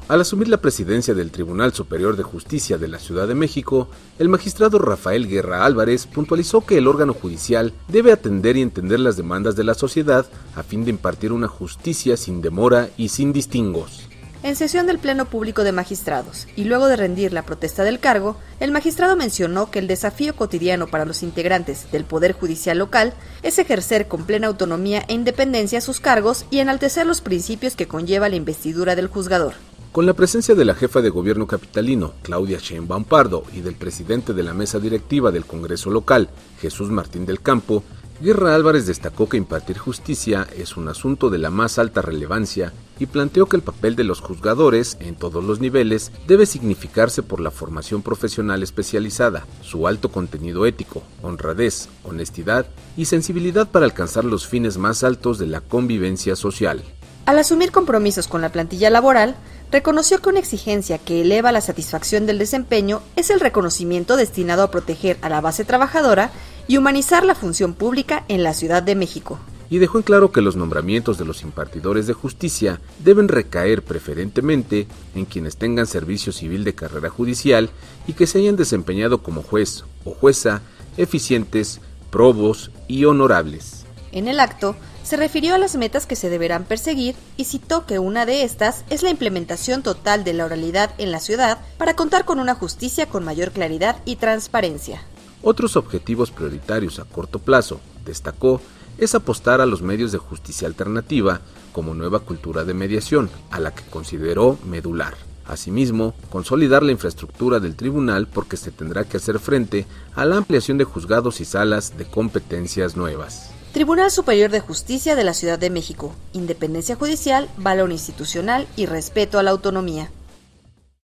Al asumir la presidencia del Tribunal Superior de Justicia de la Ciudad de México, el magistrado Rafael Guerra Álvarez puntualizó que el órgano judicial debe atender y entender las demandas de la sociedad a fin de impartir una justicia sin demora y sin distingos. En sesión del Pleno Público de Magistrados, y luego de rendir la protesta del cargo, el magistrado mencionó que el desafío cotidiano para los integrantes del Poder Judicial local es ejercer con plena autonomía e independencia sus cargos y enaltecer los principios que conlleva la investidura del juzgador. Con la presencia de la jefa de gobierno capitalino, Claudia Sheinbaum Pardo, y del presidente de la mesa directiva del Congreso local, Jesús Martín del Campo, Guerra Álvarez destacó que impartir justicia es un asunto de la más alta relevancia y planteó que el papel de los juzgadores, en todos los niveles, debe significarse por la formación profesional especializada, su alto contenido ético, honradez, honestidad y sensibilidad para alcanzar los fines más altos de la convivencia social. Al asumir compromisos con la plantilla laboral, reconoció que una exigencia que eleva la satisfacción del desempeño es el reconocimiento destinado a proteger a la base trabajadora y humanizar la función pública en la Ciudad de México. Y dejó en claro que los nombramientos de los impartidores de justicia deben recaer preferentemente en quienes tengan servicio civil de carrera judicial y que se hayan desempeñado como juez o jueza, eficientes, probos y honorables. En el acto, se refirió a las metas que se deberán perseguir y citó que una de estas es la implementación total de la oralidad en la ciudad para contar con una justicia con mayor claridad y transparencia. Otros objetivos prioritarios a corto plazo, destacó, es apostar a los medios de justicia alternativa como nueva cultura de mediación, a la que consideró medular. Asimismo, consolidar la infraestructura del tribunal porque se tendrá que hacer frente a la ampliación de juzgados y salas de competencias nuevas. Tribunal Superior de Justicia de la Ciudad de México, independencia judicial, valor institucional y respeto a la autonomía.